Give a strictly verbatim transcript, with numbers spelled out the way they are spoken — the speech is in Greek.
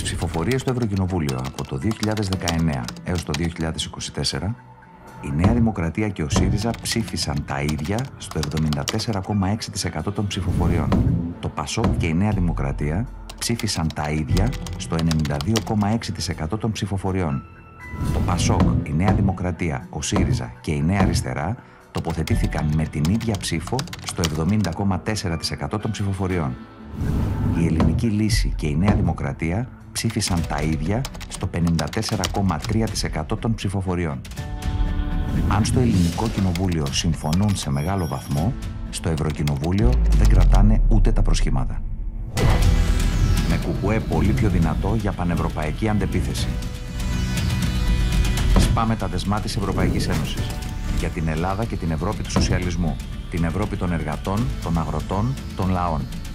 ψηφοφορίες στο Ευρωκοινοβούλιο από το δύο χιλιάδες δεκαεννέα έως το δύο χιλιάδες είκοσι τέσσερα, η Νέα Δημοκρατία και ο ΣΥΡΙΖΑ ψήφισαν τα ίδια στο εβδομήντα τέσσερα κόμμα έξι τοις εκατό των ψηφοφοριών. Το ΠΑΣΟΚ και η Νέα Δημοκρατία ψήφισαν τα ίδια στο ενενήντα δύο κόμμα έξι τοις εκατό των ψηφοφοριών. Το ΠΑΣΟΚ, η Νέα Δημοκρατία, ο ΣΥΡΙΖΑ και η Νέα Αριστερά τοποθετήθηκαν με την ίδια ψήφο στο εβδομήντα κόμμα τέσσερα τοις εκατό των ψηφοφοριών. Η Ελληνική Λύση και η Νέα Δημοκρατία ψήφισαν τα ίδια στο πενήντα τέσσερα κόμμα τρία τοις εκατό των ψηφοφοριών. Αν στο Ελληνικό Κοινοβούλιο συμφωνούν σε μεγάλο βαθμό, στο Ευρωκοινοβούλιο δεν κρατάνε ούτε τα προσχήματα. Με κουκουέ πολύ πιο δυνατό για πανευρωπαϊκή αντεπίθεση. Σπάμε τα δεσμά της Ευρωπαϊκής Ένωσης για την Ελλάδα και την Ευρώπη του σοσιαλισμού, την Ευρώπη των εργατών, των αγροτών, των λαών.